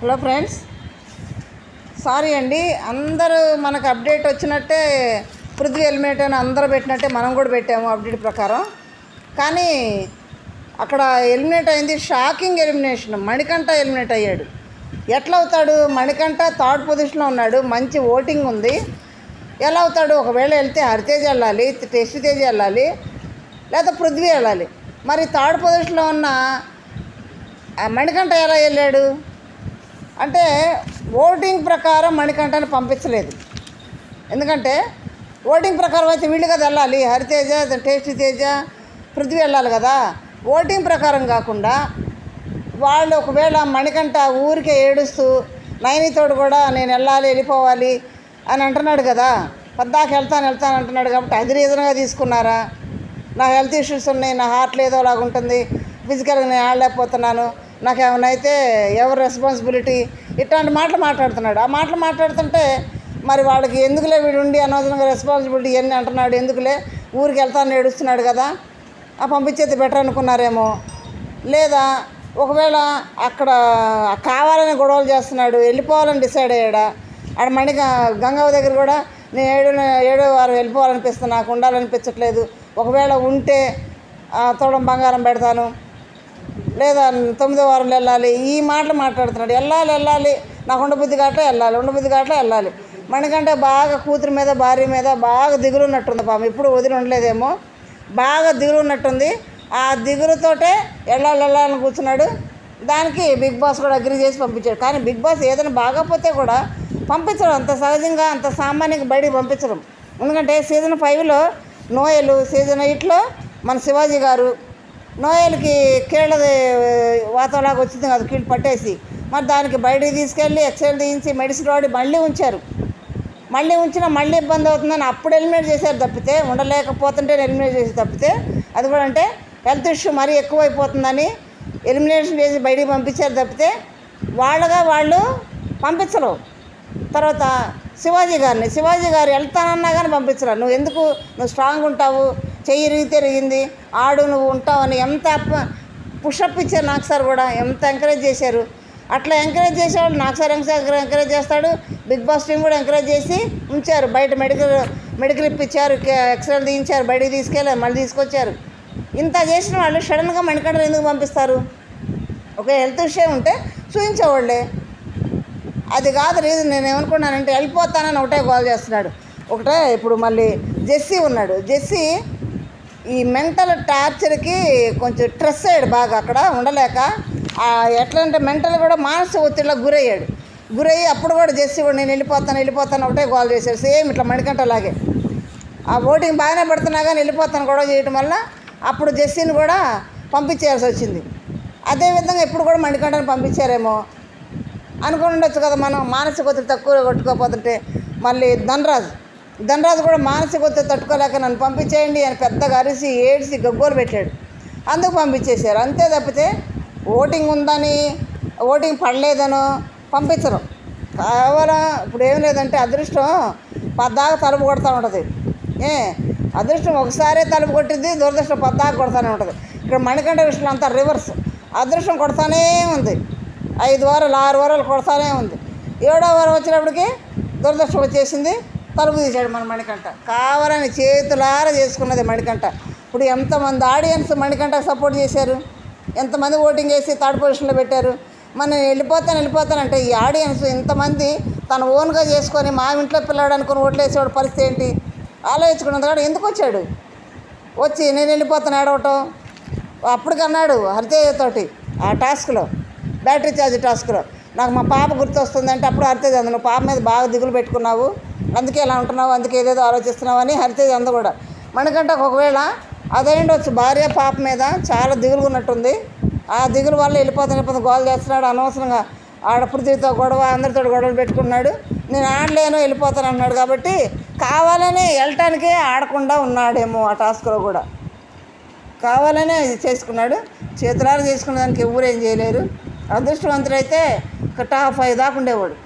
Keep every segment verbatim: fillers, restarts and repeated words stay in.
Hello friends, sorry అండి. అందరూ మనకు అప్డేట్ వచ్చినట్టే పృథ్వీ ఎలిమినేట్ అని అందరూ పెట్టినట్టే మనం కూడా పెట్టాము అప్డేట్ ప్రకారం. కానీ అక్కడ ఎలిమినేట్ అయింది షాకింగ్ ఎలిమినేషన్. మణికంఠ ఎలిమినేట్ అయ్యాడు. ఎట్లా అవుతాడు? మణికంఠ థర్డ్ పొజిషన్లో ఉన్నాడు, మంచి ఓటింగ్ ఉంది. ఎలా అవుతాడు? ఒకవేళ వెళ్తే హరితేజ్ వెళ్ళాలి, టెస్ట్ తేజ్ వెళ్ళాలి, లేదా పృథ్వీ వెళ్ళాలి. మరి థర్డ్ పొజిషన్లో ఉన్న మణికంఠ ఎలా వెళ్ళాడు అంటే ఓటింగ్ ప్రకారం మణికంఠని పంపించలేదు. ఎందుకంటే ఓటింగ్ ప్రకారం అయితే వీళ్ళు కదా వెళ్ళాలి, హరితేజ, టేస్ట్ తేజ, పృథ్వీ వెళ్ళాలి కదా. ఓటింగ్ ప్రకారం కాకుండా వాళ్ళు ఒకవేళ మణికంఠ ఊరికే ఏడుస్తూ నైనితోడు కూడా నేను వెళ్ళాలి వెళ్ళిపోవాలి అని అంటున్నాడు కదా, పద్దాకి వెళ్తాను వెళ్తాను అంటున్నాడు కాబట్టి అది రీజన్గా తీసుకున్నారా? నా హెల్త్ ఇష్యూస్ ఉన్నాయి, నా హార్ట్ ఏదో అలాగ ఉంటుంది, ఫిజికల్గా నేను ఆడలేకపోతున్నాను, నాకు ఏమైనా అయితే ఎవరు రెస్పాన్సిబిలిటీ, ఇట్లాంటి మాటలు మాట్లాడుతున్నాడు. ఆ మాటలు మాట్లాడుతుంటే మరి వాళ్ళకి ఎందుకులే వీడు ఉండి అనవసరంగా రెస్పాన్సిబిలిటీ ఇవన్నీ అంటున్నాడు, ఎందుకులే ఊరికి వెళ్తాను ఏడుస్తున్నాడు కదా, ఆ పంపించేది బెటర్ అనుకున్నారేమో. లేదా ఒకవేళ అక్కడ కావాలని గొడవలు చేస్తున్నాడు, వెళ్ళిపోవాలని డిసైడ్ అయ్యాడా? ఆడ మణి గంగవ్వ దగ్గర కూడా నేను ఏడు ఏడో వారం వెళ్ళిపోవాలనిపిస్తుంది, నాకు ఉండాలనిపించట్లేదు, ఒకవేళ ఉంటే తోడం బంగారం పెడతాను, లేదా తొమ్మిదో వారంలో వెళ్ళాలి, ఈ మాటలు మాట్లాడుతున్నాడు. వెళ్ళాలి వెళ్ళాలి నాకు ఉండబుద్ధి కాట్లే వెళ్ళాలి, ఉండబుద్ధి కాట్లే వెళ్ళాలి. మణికంటే బాగా కూతురు మీద భార్య మీద బాగా దిగులు ఉన్నట్టుంది పాపం, ఇప్పుడు వదిలి ఉండలేదేమో, బాగా దిగులు ఉన్నట్టుంది. ఆ దిగులుతోటే వెళ్ళాలి వెళ్ళాలని కూర్చున్నాడు. దానికి బిగ్ బాస్ కూడా అగ్రీ చేసి పంపించాడు. కానీ బిగ్ బాస్ ఏదైనా బాగపోతే కూడా పంపించడం అంత సహజంగా అంత సామాన్యంగా బయటికి పంపించడం. ఎందుకంటే సీజన్ ఫైవ్లో నోయలు, సీజన్ ఎయిట్లో మన శివాజీ గారు నోయల్కి కీళ్ళది వాతావరణం వచ్చింది కదా, కీళ్ళు పట్టేసి మరి దానికి బయటికి తీసుకెళ్ళి ఎక్స్రేలు తీయించి మెడిసిన్ వాడి మళ్ళీ ఉంచారు. మళ్ళీ ఉంచినా మళ్ళీ ఇబ్బంది అవుతుందని అప్పుడు ఎలిమినేట్ చేశారు తప్పితే, ఉండలేకపోతుంటే ఎలిమినేట్ చేసి తప్పితే, అది కూడా అంటే హెల్త్ ఇష్యూ మరీ ఎక్కువైపోతుందని ఎలిమినేషన్ చేసి బయటికి పంపించారు తప్పితే వాళ్ళగా వాళ్ళు పంపించరు. తర్వాత శివాజీ గారిని శివాజీ గారు వెళ్తానన్నా కానీ పంపించరు. నువ్వు ఎందుకు, నువ్వు స్ట్రాంగ్ ఉంటావు, చెయ్యి రీతే రిగింది, ఆడు నువ్వు ఉంటావని ఎంత పుషప్ ఇచ్చారు. నాకు సార్ కూడా ఎంత ఎంకరేజ్ చేశారు. అట్లా ఎంకరేజ్ చేసేవాళ్ళు నాకు సార్ ఎంకరేజ్ చేస్తాడు. బిగ్ బాస్ టీం కూడా ఎంకరేజ్ చేసి ఉంచారు. బయట మెడికల్ మెడికల్ ఇప్పించారు, ఎక్స్రేలు తీయించారు, బయటికి తీసుకెళ్ళారు, మళ్ళీ తీసుకొచ్చారు. ఇంత చేసిన వాళ్ళు సడన్గా మణికంఠను ఎందుకు పంపిస్తారు? ఒక హెల్త్ విషయం ఉంటే చూపించేవాళ్ళే. అది కాదు రీజన్. నేను ఏమనుకున్నానంటే వెళ్ళిపోతానని ఒకటే గోల్ చేస్తున్నాడు. ఒకటే ఇప్పుడు మళ్ళీ జెస్సీ ఉన్నాడు. జెస్సీ ఈ మెంటల్ టార్చర్కి కొంచెం స్ట్రెస్ అయ్యాడు బాగా, అక్కడ ఉండలేక. ఎట్లా అంటే మెంటల్ కూడా మానసిక ఒత్తిడిలో గురయ్యాడు. గురయ్యి అప్పుడు కూడా జెస్సీ కూడా నేను వెళ్ళిపోతాను వెళ్ళిపోతాను ఒకటే గోల్ చేశాడు. సేమ్ ఇట్లా మణికంఠ అలాగే ఆ ఓటింగ్ బాగానే పడుతున్నా కానీ వెళ్ళిపోతాను గొడవ చేయడం వల్ల అప్పుడు జెస్సీని కూడా పంపించేయాల్సి వచ్చింది. అదేవిధంగా ఇప్పుడు కూడా మణికంఠని పంపించారేమో అనుకుని ఉండొచ్చు కదా. మనం మానసిక ఒత్తిడి తక్కువ కొట్టుకోపోతుంటే మళ్ళీ ధనరాజు ధనరాజు కూడా మానసిక ఒత్తిడి తట్టుకోలేక నన్ను పంపించేయండి అని పెద్దగా అరిసి ఏడ్చి గగ్గోలు పెట్టాడు, అందుకు పంపించేశారు. అంతే తప్పితే ఓటింగ్ ఉందని ఓటింగ్ పడలేదనో పంపించరు. కేవలం ఇప్పుడు ఏం లేదంటే అదృష్టం పద్దాకా తలుపు కొడతా ఉంటుంది. ఏ అదృష్టం ఒకసారే తలుపు కొట్టింది, దురదృష్టం పద్దాకా కొడతానే ఉంటుంది. ఇక్కడ మణికంఠ విషయంలో అంతా రివర్స్. అదృష్టం కొడతానే ఉంది, ఐదు వారాలు ఆరు వారాలు కొడతానే ఉంది. ఏడో వారం వచ్చినప్పటికీ దురదృష్టం వచ్చేసింది, తలుపు తీశాడు మన మణికంఠ. కావాలని చేతులారా చేసుకున్నది మణికంఠ. ఇప్పుడు ఎంతమంది ఆడియన్స్ మణికంఠకు సపోర్ట్ చేశారు, ఎంతమంది ఓటింగ్ వేసి థర్డ్ పొజిషన్లో పెట్టారు. మనం వెళ్ళిపోతాను వెళ్ళిపోతానంటే ఈ ఆడియన్స్ ఇంతమంది తన ఓన్గా చేసుకొని మా ఇంట్లో పిల్లాడు అనుకుని ఓట్లు వేసేవాడు పరిస్థితి ఏంటి ఆలోచించుకున్నంత కూడా ఎందుకు వచ్చాడు? వచ్చి నేను వెళ్ళిపోతాను ఏడవటం. అప్పటికన్నాడు హరితేజతోటి ఆ టాస్క్లో, బ్యాటరీ ఛార్జ్ టాస్క్లో, నాకు మా పాప గుర్తొస్తుందంటే అప్పుడు హరితేజ్ అంది నువ్వు పాప మీద బాగా దిగులు పెట్టుకున్నావు, అందుకే ఇలా ఉంటున్నావు, అందుకే ఏదేదో ఆలోచిస్తున్నావు అని హరితేజ్ అంద కూడా. మణికంఠకు ఒకవేళ అదేంటొచ్చు, భార్య పాప మీద చాలా దిగులు ఉన్నట్టుంది. ఆ దిగులు వల్ల వెళ్ళిపోతాను వెళ్ళిపోతాను గోల్ చేస్తున్నాడు. అనవసరంగా ఆడ పృథ్వీతో గొడవ, అందరితో గొడవలు పెట్టుకున్నాడు. నేను ఆడలేను వెళ్ళిపోతాను అన్నాడు కాబట్టి కావాలనే వెళ్ళటానికే ఆడకుండా ఉన్నాడేమో. ఆ టాస్క్లో కూడా కావాలనే చేసుకున్నాడు. చేతులారా చేసుకున్న దానికి ఎవరు ఏం చేయలేరు. అదృష్టవంతుడైతే ఒక టాప్ ఫైవ్ దాకా ఉండేవాడు.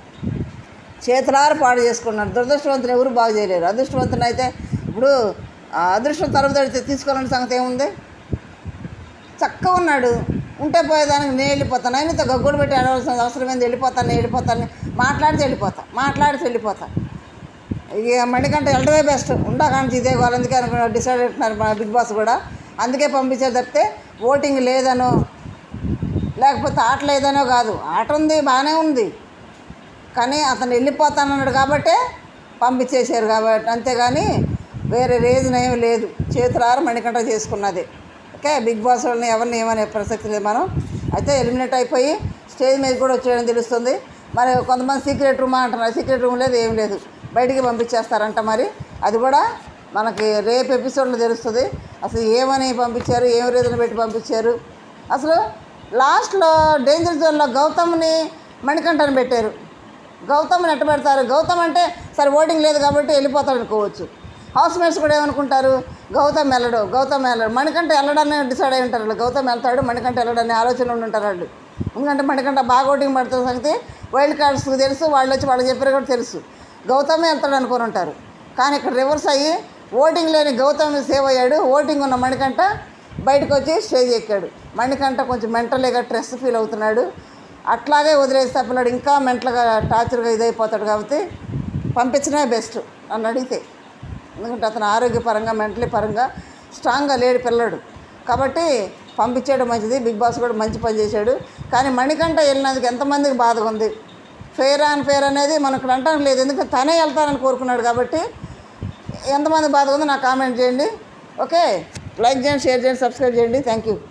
చేతులారా పాడు చేసుకున్నాడు. దురదృష్టవంతులు ఎవరు బాగు చేయలేరు. అదృష్టవంతుని అయితే ఇప్పుడు అదృష్టం తలుపు తడితే తీసుకోవాలని సంగతి ఏముంది? చక్కగా ఉన్నాడు. ఉంటే పోయేదానికి నేను వెళ్ళిపోతాను. అయినా గగ్గుడు పెట్టి అడవలసిన అవసరం ఏంది? వెళ్ళిపోతాను నేను వెళ్ళిపోతాను మాట్లాడితే వెళ్ళిపోతా మాట్లాడితే వెళ్ళిపోతా ఇక మణికంఠ వెళ్ళడమే బెస్ట్. ఉండకానికి ఇదే వాళ్ళు అందుకే అనుకున్న డిసైడ్ అవుతున్నారు మా బిగ్ బాస్ కూడా. అందుకే పంపించారు తప్పితే ఓటింగ్ లేదనో లేకపోతే ఆట లేదనో కాదు. ఆట ఉంది, బాగానే ఉంది, కానీ అతను వెళ్ళిపోతానన్నాడు కాబట్టే పంపించేశారు కాబట్టి, అంతేగాని వేరే రీజన్ ఏమి లేదు. చేతులారా మణికంఠ చేసుకున్నది. ఓకే, బిగ్ బాస్ వాళ్ళని ఎవరిని ఏమనే ప్రసక్తి లేదు. మనం అయితే ఎలిమినేట్ అయిపోయి స్టేజ్ మీద కూడా వచ్చేయడం తెలుస్తుంది. మరి కొంతమంది సీక్రెట్ రూమ్ అంటున్నారు. సీక్రెట్ రూమ్ లేదు, ఏం లేదు, బయటికి పంపించేస్తారంట. మరి అది కూడా మనకి రేపు ఎపిసోడ్లో తెలుస్తుంది. అసలు ఏమని పంపించారు, ఏం రీజన్ పెట్టి పంపించారు. అసలు లాస్ట్లో డేంజర్ జోన్లో గౌతమ్ని మణికంఠని పెట్టారు. గౌతమ్ని ఎట్ట పెడతారు? గౌతమ్ అంటే సరే ఓటింగ్ లేదు కాబట్టి వెళ్ళిపోతాడు అనుకోవచ్చు. హౌస్ మేట్స్ కూడా ఏమనుకుంటారు, గౌతమ్ వెళ్ళడు గౌతమ్ వెళ్ళడు మణికంఠ వెళ్ళడాన్ని డిసైడ్ అయి ఉంటారు. గౌతమ్ వెళ్తాడు, మణికంఠ వెళ్ళడని ఆలోచన ఉండి ఉంటారు వాళ్ళు. ఎందుకంటే మణికంఠ బాగా ఓటింగ్ పడుతున్న సంగతి వైల్డ్ కార్డ్స్కి తెలుసు, వాళ్ళు వచ్చి వాళ్ళు చెప్పారు కూడా తెలుసు. గౌతమే వెళ్తాడు అనుకుని ఉంటారు. కానీ ఇక్కడ రివర్స్ అయ్యి ఓటింగ్ లేని గౌతమ్ సేవ్ అయ్యాడు. ఓటింగ్ ఉన్న మణికంఠ బయటకు వచ్చి స్టేజ్ ఎక్కాడు. మణికంఠ కొంచెం మెంటల్గా స్ట్రెస్ ఫీల్ అవుతున్నాడు. అట్లాగే వదిలేస్తే పిల్లడు ఇంకా మెంటల్గా టార్చర్గా ఇదైపోతాడు. కాబట్టి పంపించడమే బెస్ట్ నన్ను అడిగితే. ఎందుకంటే అతను ఆరోగ్యపరంగా మెంటలీ పరంగా స్ట్రాంగ్గా లేడు పిల్లడు. కాబట్టి పంపించేయడం మంచిది. బిగ్ బాస్ కూడా మంచి పని చేశాడు. కానీ మణికంఠ వెళ్ళినందుకు ఎంతమందికి బాధగా ఉంది. ఫెయిర్ అండ్ ఫెయిర్ అనేది మనకు అంటానికి లేదు. ఎందుకంటే తనే వెళ్తానని కోరుకున్నాడు. కాబట్టి ఎంతమంది బాధగా ఉందో నాకు కామెంట్ చేయండి. ఓకే, లైక్ చేయండి, షేర్ చేయండి, సబ్స్క్రైబ్ చేయండి. Thank you.